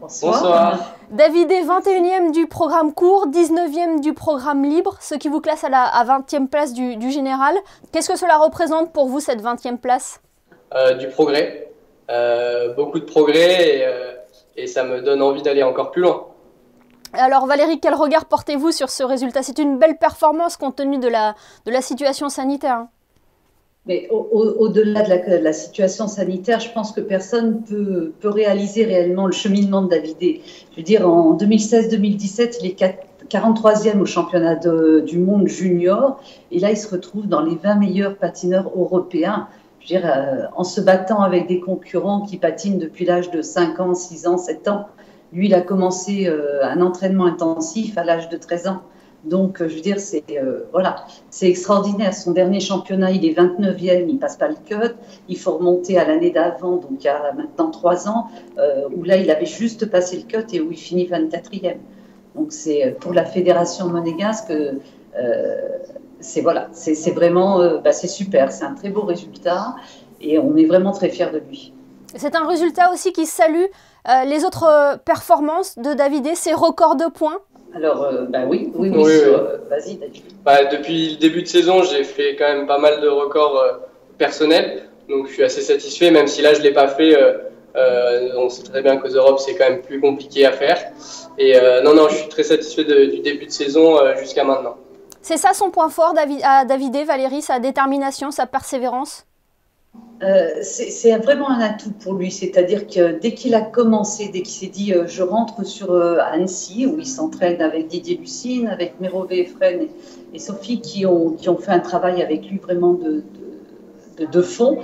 Bonsoir. David est 21e du programme court, 19e du programme libre, ce qui vous classe à 20e place du général. Qu'est-ce que cela représente pour vous, cette 20e place? Du progrès, beaucoup de progrès et ça me donne envie d'aller encore plus loin. Alors Valérie, quel regard portez-vous sur ce résultat? C'est une belle performance compte tenu de la situation sanitaire. Mais au-delà de la situation sanitaire, je pense que personne peut réaliser réellement le cheminement de Davidé. Je veux dire, en 2016-2017, il est 43e au championnat du monde junior. Et là, il se retrouve dans les 20 meilleurs patineurs européens. Je veux dire, en se battant avec des concurrents qui patinent depuis l'âge de 5 ans, 6 ans, 7 ans. Lui, il a commencé un entraînement intensif à l'âge de 13 ans. Donc, je veux dire, c'est extraordinaire. Son dernier championnat, il est 29e, il passe pas le cut. Il faut remonter à l'année d'avant, donc il y a maintenant 3 ans, où là, il avait juste passé le cut et où il finit 24e. Donc, c'est pour la fédération monégasque, c'est vraiment, c'est super. C'est un très beau résultat et on est vraiment très fiers de lui. C'est un résultat aussi qui salue les autres performances de Davidé, ses records de points. Alors, oui. Vas-y, David. Depuis le début de saison, j'ai fait quand même pas mal de records personnels, donc je suis assez satisfait, même si là je ne l'ai pas fait. On sait très bien qu'aux Europes, c'est quand même plus compliqué à faire. Et non, je suis très satisfait du début de saison jusqu'à maintenant. C'est ça son point fort à Davidé, Valérie, sa détermination, sa persévérance? C'est vraiment un atout pour lui, c'est-à-dire que dès qu'il a commencé, dès qu'il s'est dit je rentre sur Annecy, où il s'entraîne avec Didier Lucine, avec Mérové Efren et Sophie qui ont fait un travail avec lui vraiment de fond.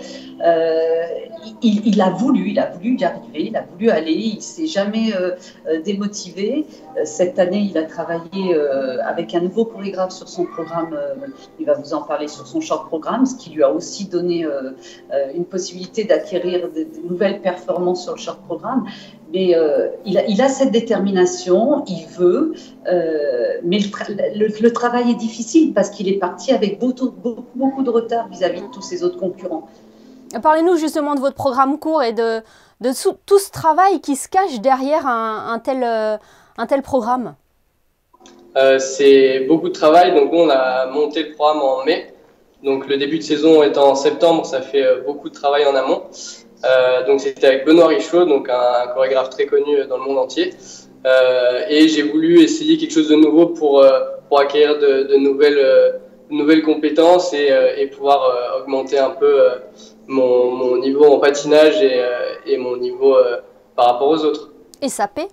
Il a voulu y arriver, il a voulu aller, il ne s'est jamais démotivé. Cette année, il a travaillé avec un nouveau chorégraphe sur son programme, il va vous en parler, sur son short programme, ce qui lui a aussi donné une possibilité d'acquérir de nouvelles performances sur le short programme. Mais il a cette détermination, il veut, mais le travail est difficile parce qu'il est parti avec beaucoup de retard vis-à-vis de tous ses autres concurrents. Parlez-nous justement de votre programme court et de tout ce travail qui se cache derrière un tel programme. C'est beaucoup de travail, donc nous on a monté le programme en mai, donc le début de saison étant en septembre, ça fait beaucoup de travail en amont. Donc c'était avec Benoît Richaud, donc un chorégraphe très connu dans le monde entier, et j'ai voulu essayer quelque chose de nouveau pour acquérir de nouvelles compétences et pouvoir augmenter un peu mon niveau en patinage et mon niveau par rapport aux autres. Et ça paie?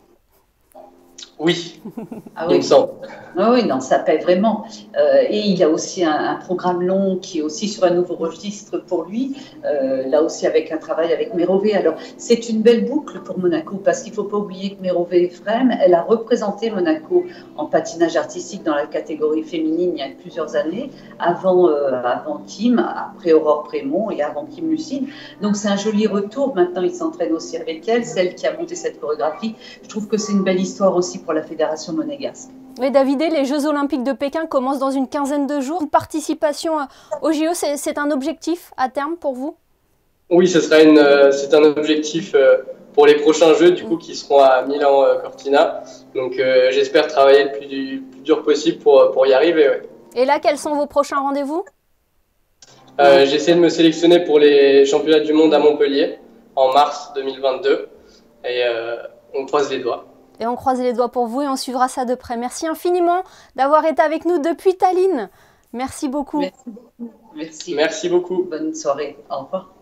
Oui, ah il me semble. Ah oui, non, ça paie vraiment. Et il a aussi un programme long qui est aussi sur un nouveau registre pour lui, là aussi avec un travail avec Mérové. Alors, c'est une belle boucle pour Monaco parce qu'il ne faut pas oublier que Mérové Efrem, elle a représenté Monaco en patinage artistique dans la catégorie féminine il y a plusieurs années, avant Kim, après Aurore Prémont et avant Kim Lucine. Donc, c'est un joli retour. Maintenant, il s'entraîne aussi avec elle, celle qui a monté cette chorégraphie. Je trouve que c'est une belle histoire aussi pour la fédération monégasque. Oui, Davidé, les Jeux Olympiques de Pékin commencent dans une quinzaine de jours. Une participation aux JO, c'est un objectif à terme pour vous? Oui, c'est un objectif pour les prochains Jeux du coup, qui seront à Milan-Cortina. Donc j'espère travailler le plus dur possible pour y arriver. Ouais. Et là, quels sont vos prochains rendez-vous? J'essaie de me sélectionner pour les championnats du monde à Montpellier en mars 2022. Et on croise les doigts. Et on croise les doigts pour vous et on suivra ça de près. Merci infiniment d'avoir été avec nous depuis Tallinn. Merci beaucoup. Merci beaucoup. Merci beaucoup. Bonne soirée. Au revoir.